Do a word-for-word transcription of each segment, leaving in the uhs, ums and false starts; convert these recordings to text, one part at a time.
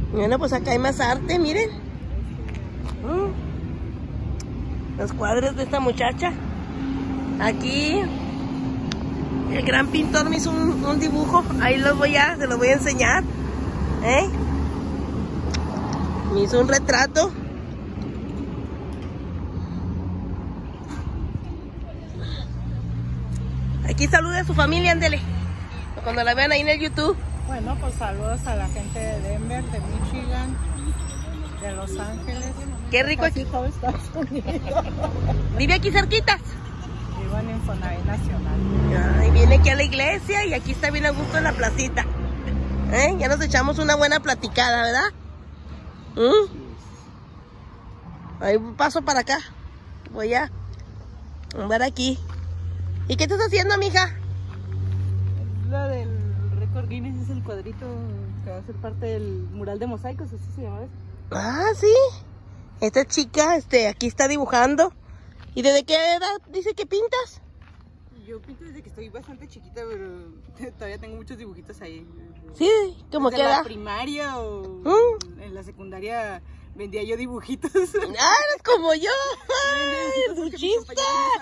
Bueno, pues acá hay más arte, miren. Mm. Los cuadros de esta muchacha. Aquí el gran pintor me hizo un, un dibujo. Ahí los voy a, se los voy a enseñar. ¿Eh? Me hizo un retrato. Aquí saluda a su familia, ándele. Cuando la vean ahí en el YouTube. Bueno, pues saludos a la gente de Denver, de Michigan, de Los Ángeles. Qué rico Casi aquí. todo Estados Unidos. Vive aquí cerquitas. Vivo en Infonavit Nacional. Ay, viene aquí a la iglesia y aquí está bien a gusto en la placita. ¿Eh? Ya nos echamos una buena platicada, ¿verdad? ¿Mm? Ahí paso para acá. Voy a ver aquí. ¿Y qué estás haciendo, mija? Lo del récord Guinness es el cuadrito que va a ser parte del mural de mosaicos, así se llama eso. Ah, sí. Esta chica, este, aquí está dibujando. ¿Y desde qué edad dice que pintas? Yo pinto desde que estoy bastante chiquita, pero todavía tengo muchos dibujitos ahí. Sí, como ¿Desde que la edad? primaria o ¿Mm? en la secundaria vendía yo dibujitos? Ah, eres como yo. Ay, luchista.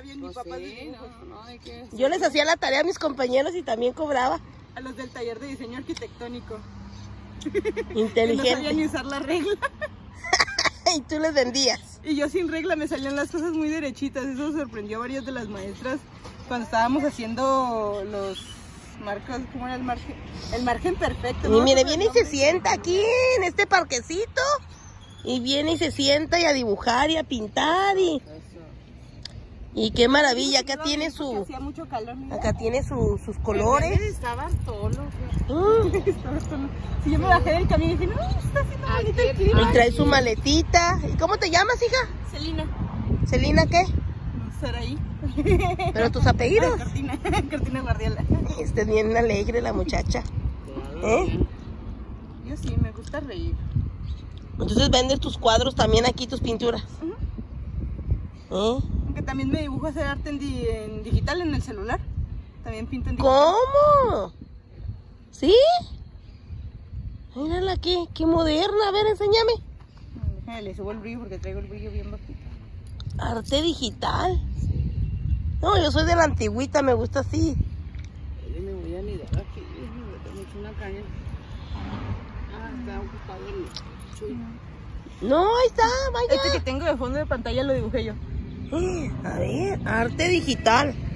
Yo les hacía la tarea a mis compañeros y también cobraba. A los del taller de diseño arquitectónico. Inteligente. Que no sabían ni usar la regla. Y tú les vendías. Y yo sin regla me salían las cosas muy derechitas. Eso sorprendió a varias de las maestras cuando estábamos haciendo los marcos. ¿Cómo era el margen? El margen perfecto. Y ¿no? mire, viene y se sienta aquí en este parquecito. Y viene y se sienta y a dibujar y a pintar y... Y qué maravilla, acá tiene su... Hacía mucho calor, ¿no? Acá tiene su, sus colores. Estaba solo. Mm. Estaba solo. Si yo me bajé del camino y dije, no, está haciendo bonito el clima. Y trae su maletita. ¿Y cómo te llamas, hija? Celina. ¿Celina qué? Saraí. ¿Pero tus apellidos? Cortina, Cortina Guardiola. Este es bien alegre la muchacha. ¿Eh? Yo sí, me gusta reír. Entonces vendes tus cuadros también aquí, tus pinturas. Uh-huh. ¿Eh? Aunque también me dibujo hacer arte en, di en digital, en el celular. También pinto en digital. ¿Cómo? ¿Sí? Mírala aquí, qué moderna. A ver, enséñame. Déjame, le subo el brillo porque traigo el brillo bien bajito. Arte digital. No, yo soy de la antigüita, me gusta así. Yo me voy a anidar aquí, me echo una caña. Ah, está ocupado el chuy. No, ahí está, vaya. Este que tengo de fondo de pantalla lo dibujé yo. A ver, arte digital.